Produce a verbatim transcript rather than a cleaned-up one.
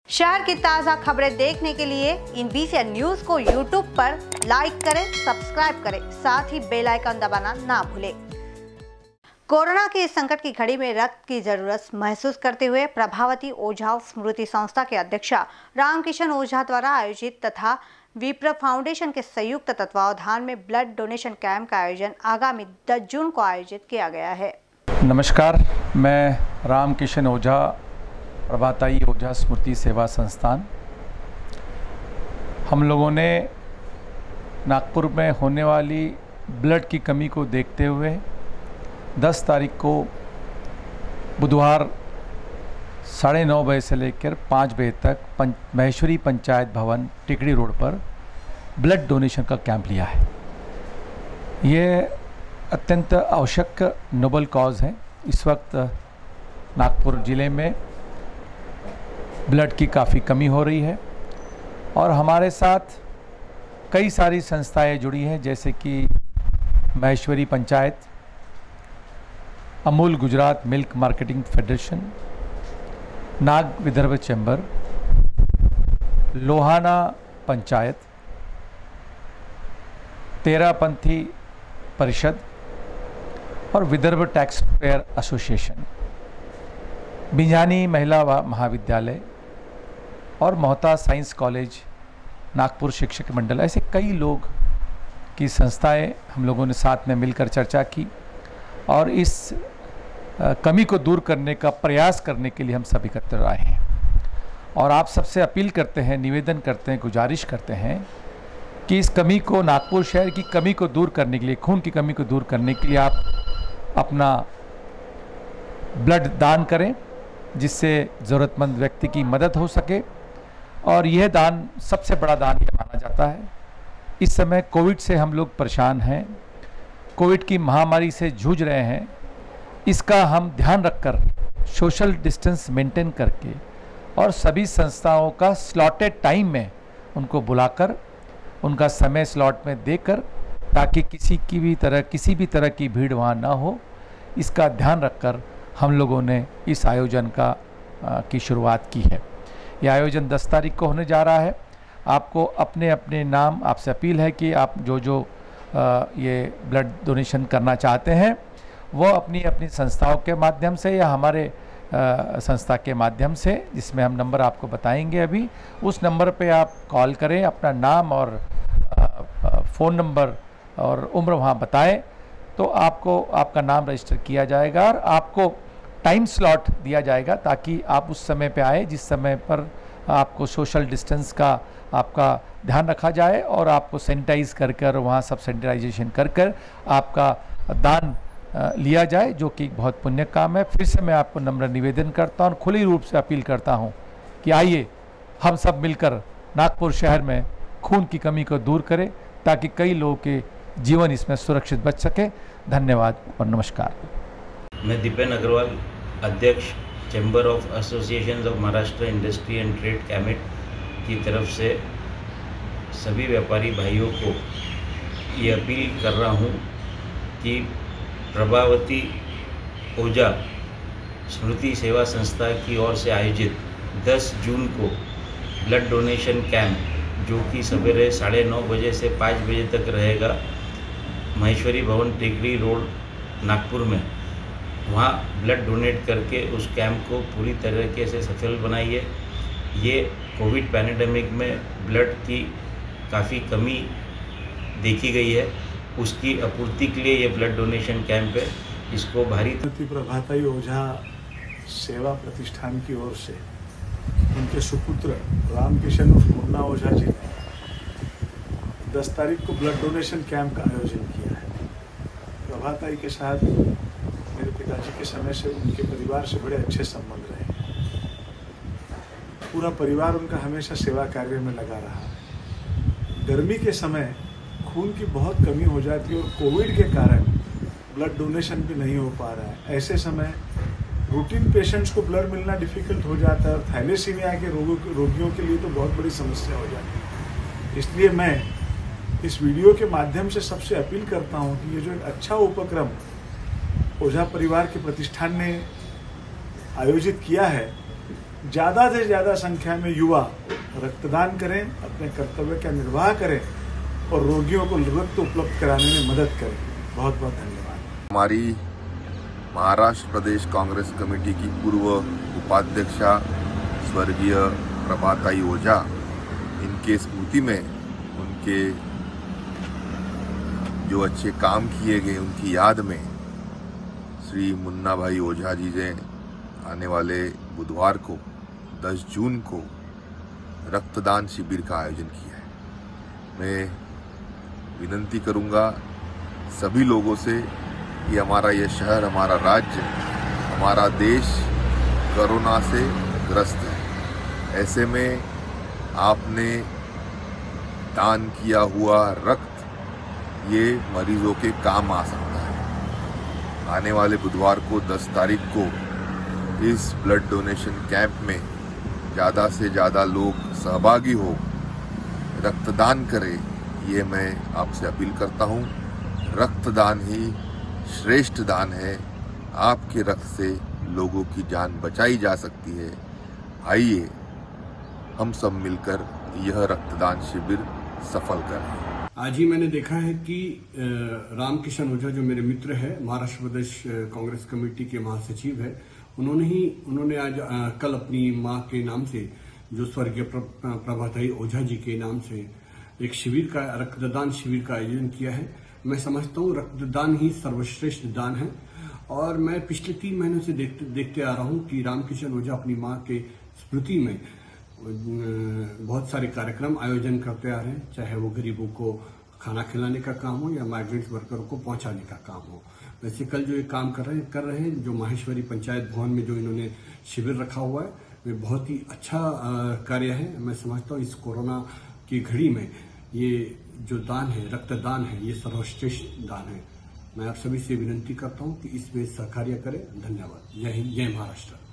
शहर की ताज़ा खबरें देखने के लिए इन वीसीएन न्यूज को यूट्यूब पर लाइक करें, सब्सक्राइब करें, साथ ही बेल आइकन दबाना ना भूलें। कोरोना के इस संकट की घड़ी में रक्त की जरूरत महसूस करते हुए प्रभावती ओझा स्मृति संस्था के अध्यक्ष रामकिशन ओझा द्वारा आयोजित तथा विप्र फाउंडेशन के संयुक्त तत्वावधान में ब्लड डोनेशन कैंप का आयोजन आगामी दस जून को आयोजित किया गया है। नमस्कार, मैं रामकिशन ओझा, प्रभाताई ओझा स्मृति सेवा संस्थान। हम लोगों ने नागपुर में होने वाली ब्लड की कमी को देखते हुए दस तारीख को बुधवार साढ़े नौ बजे से लेकर पाँच बजे तक पंच महेश्वरी पंचायत भवन टिकड़ी रोड पर ब्लड डोनेशन का कैंप लिया है। ये अत्यंत आवश्यक नोबल कॉज है। इस वक्त नागपुर ज़िले में ब्लड की काफ़ी कमी हो रही है और हमारे साथ कई सारी संस्थाएं जुड़ी हैं, जैसे कि Maheshwari panchayat, Amul Gujarat milk marketing federation, Nag Vidarbha chamber, Lohana panchayat, Terapanthi Parishad और Vidarbha tax payer association, Binzani Mahila Mahavidyalaya और मोहता साइंस कॉलेज, नागपुर शिक्षक मंडल, ऐसे कई लोग की संस्थाएं हम लोगों ने साथ में मिलकर चर्चा की और इस कमी को दूर करने का प्रयास करने के लिए हम सब एकत्र आए हैं। और आप सबसे अपील करते हैं, निवेदन करते हैं, गुजारिश करते हैं कि इस कमी को, नागपुर शहर की कमी को दूर करने के लिए, खून की कमी को दूर करने के लिए आप अपना ब्लड दान करें, जिससे ज़रूरतमंद व्यक्ति की मदद हो सके। और यह दान सबसे बड़ा दान यह माना जाता है। इस समय कोविड से हम लोग परेशान हैं, कोविड की महामारी से जूझ रहे हैं। इसका हम ध्यान रखकर सोशल डिस्टेंस मेंटेन करके और सभी संस्थाओं का स्लॉटेड टाइम में उनको बुलाकर उनका समय स्लॉट में देकर, ताकि किसी की भी तरह किसी भी तरह की भीड़ वहाँ ना हो, इसका ध्यान रखकर हम लोगों ने इस आयोजन का आ, की शुरुआत की है। यह आयोजन दस तारीख को होने जा रहा है। आपको अपने अपने नाम, आपसे अपील है कि आप जो जो आ, ये ब्लड डोनेशन करना चाहते हैं वो अपनी अपनी संस्थाओं के माध्यम से या हमारे आ, संस्था के माध्यम से, जिसमें हम नंबर आपको बताएंगे अभी, उस नंबर पे आप कॉल करें, अपना नाम और आ, आ, फ़ोन नंबर और उम्र वहाँ बताएं, तो आपको आपका नाम रजिस्टर किया जाएगा और आपको टाइम स्लॉट दिया जाएगा, ताकि आप उस समय पे आए जिस समय पर आपको सोशल डिस्टेंस का आपका ध्यान रखा जाए और आपको सैनिटाइज कर कर वहाँ सब सैनिटाइजेशन कर कर आपका दान लिया जाए, जो कि बहुत पुण्य काम है। फिर से मैं आपको नम्र निवेदन करता हूँ और खुली रूप से अपील करता हूँ कि आइए हम सब मिलकर नागपुर शहर में खून की कमी को दूर करें, ताकि कई लोगों के जीवन इसमें सुरक्षित बच सके। धन्यवाद और नमस्कार। मैं दीपेन अग्रवाल, अध्यक्ष chamber of associations of Maharashtra industry and trade CAMIT की तरफ से सभी व्यापारी भाइयों को ये अपील कर रहा हूँ कि प्रभावती ओझा स्मृति सेवा संस्था की ओर से आयोजित दस जून को ब्लड डोनेशन कैंप, जो कि सवेरे साढ़े नौ बजे से पाँच बजे तक रहेगा, महेश्वरी भवन टिकड़ी रोड नागपुर में, वहाँ ब्लड डोनेट करके उस कैंप को पूरी तरीके से सफल बनाइए। ये कोविड पैंडेमिक में ब्लड की काफ़ी कमी देखी गई है, उसकी आपूर्ति के लिए ये ब्लड डोनेशन कैंप है। इसको भारी प्रभाताई ओझा सेवा प्रतिष्ठान की ओर से उनके सुपुत्र रामकिशन मुन्ना ओझा जी ने दस तारीख को ब्लड डोनेशन कैंप का आयोजन किया है। प्रभाताई के साथ मेरे पिताजी के समय से उनके परिवार से बड़े अच्छे संबंध रहे। पूरा परिवार उनका हमेशा सेवा कार्य में लगा रहा। गर्मी के समय खून की बहुत कमी हो जाती है और कोविड के कारण ब्लड डोनेशन भी नहीं हो पा रहा है। ऐसे समय रूटीन पेशेंट्स को ब्लड मिलना डिफिकल्ट हो जाता है और थैलेसीमिया के रोगों रोगियों के लिए तो बहुत बड़ी समस्या हो जाती है। इसलिए मैं इस वीडियो के माध्यम से सबसे अपील करता हूं कि ये जो एक अच्छा उपक्रम ओझा परिवार के प्रतिष्ठान ने आयोजित किया है, ज़्यादा से ज़्यादा संख्या में युवा रक्तदान करें, अपने कर्तव्य का निर्वाह करें और रोगियों को रक्त उपलब्ध कराने में मदद करें। बहुत बहुत धन्यवाद। हमारी महाराष्ट्र प्रदेश कांग्रेस कमेटी की पूर्व उपाध्यक्षा स्वर्गीय प्रभाताई ओझा, इनके स्मृति में उनके जो अच्छे काम किए गए उनकी याद में श्री मुन्ना भाई ओझा जी ने आने वाले बुधवार को दस जून को रक्तदान शिविर का आयोजन किया है। मैं विनती करूंगा सभी लोगों से कि हमारा यह शहर, हमारा राज्य, हमारा देश कोरोना से ग्रस्त है। ऐसे में आपने दान किया हुआ रक्त ये मरीजों के काम आ सकता है। आने वाले बुधवार को दस तारीख को इस ब्लड डोनेशन कैंप में ज़्यादा से ज़्यादा लोग सहभागी हो, रक्तदान करें, ये मैं आपसे अपील करता हूँ। रक्तदान ही श्रेष्ठ दान है। आपके रक्त से लोगों की जान बचाई जा सकती है। आइए हम सब मिलकर यह रक्तदान शिविर सफल करें। आज ही मैंने देखा है कि रामकिशन ओझा जो मेरे मित्र है, महाराष्ट्र प्रदेश कांग्रेस कमेटी के महासचिव है, उन्होंने ही उन्होंने आज कल अपनी मां के नाम से, जो स्वर्गीय प्रभाताई ओझा जी के नाम से, एक शिविर का रक्तदान शिविर का आयोजन किया है। मैं समझता हूँ रक्तदान ही सर्वश्रेष्ठ दान है और मैं पिछले तीन महीनों से देखते देखते आ रहा हूँ कि रामकिशन ओझा अपनी मां के स्मृति में बहुत सारे कार्यक्रम आयोजन करते आ रहे हैं, चाहे वो गरीबों को खाना खिलाने का काम हो या माइग्रेंट वर्करों को पहुंचाने का काम हो। वैसे कल जो ये काम कर रहे हैं कर रहे हैं जो माहेश्वरी पंचायत भवन में जो इन्होंने शिविर रखा हुआ है, वे बहुत ही अच्छा कार्य है। मैं समझता हूँ इस कोरोना की घड़ी में ये जो दान है, रक्तदान है, ये सर्वश्रेष्ठ दान है। मैं आप सभी से विनती करता हूँ कि इसमें सहकार्य करें। धन्यवाद। जय हिंद, जय महाराष्ट्र।